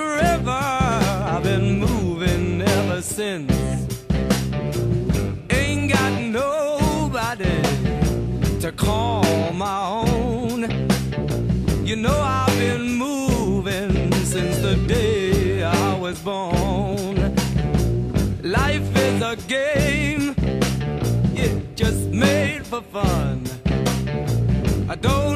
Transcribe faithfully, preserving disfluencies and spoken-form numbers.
river I've been moving ever since. Ain't got nobody to call my own. You know I've been moving since the day I was born. Life is a game, yeah, just made for fun. I don't